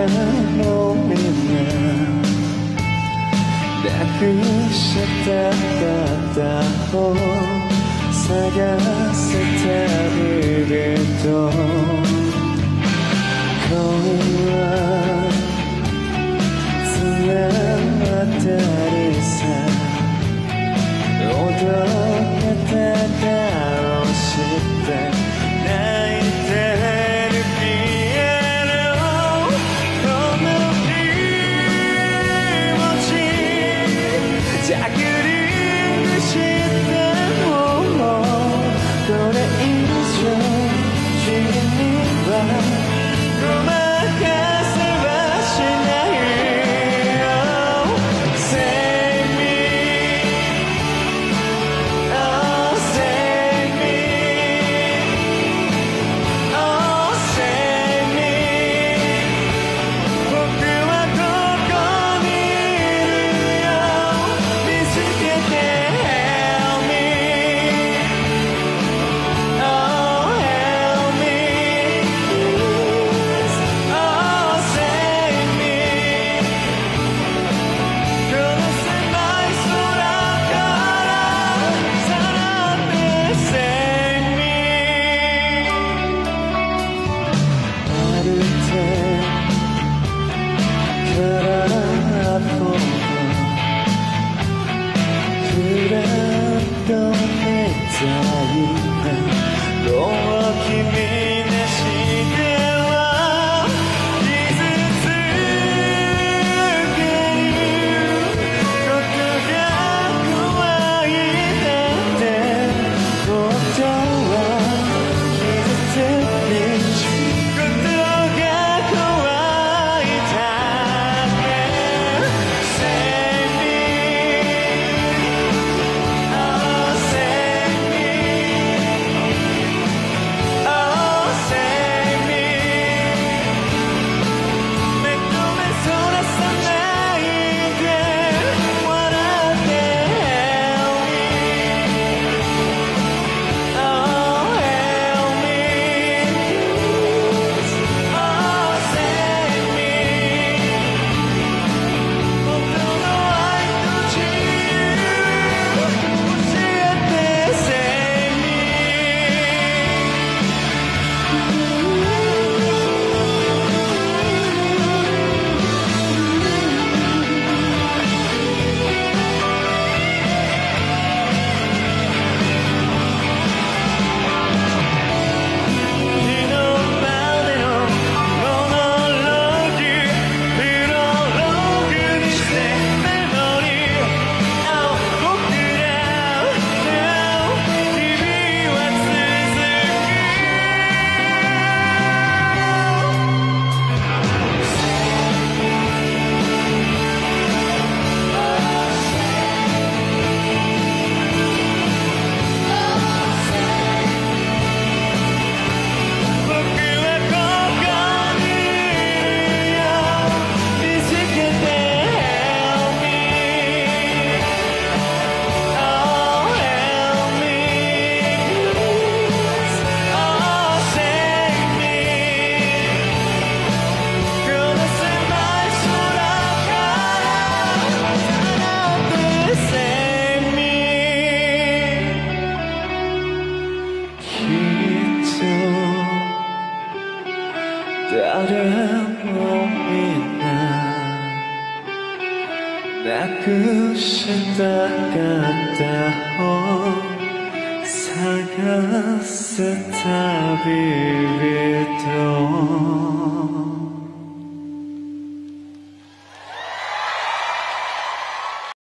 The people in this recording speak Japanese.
もみんななくした片を探せ旅人恋は綱渡りさおどけた顔して泣いてるピエロこの気持ち着陸してもこれ以上君にはごまかせはしないよ Save me Oh save me Oh save me 僕はここにいるよ見つけて Help me Oh help me Oh save me この狭い空からさらって Save me 歩いて空っぽクラッとみたいなもう君なしでは傷つけることが怖いなんてことは傷つけることが怖いだけ Save me Oh save me Oh save me 目と目そらさないで笑って Help me Oh help me Oh save me 本当の愛と自由教えて Save me 日のまでのモノローグプロローグにしてメモリー僕らの日々は続僕はここにいるよ見つけて Help me Oh help me Oh save me この狭い空からさらって Save me きっと誰もみんななくした片を探す旅人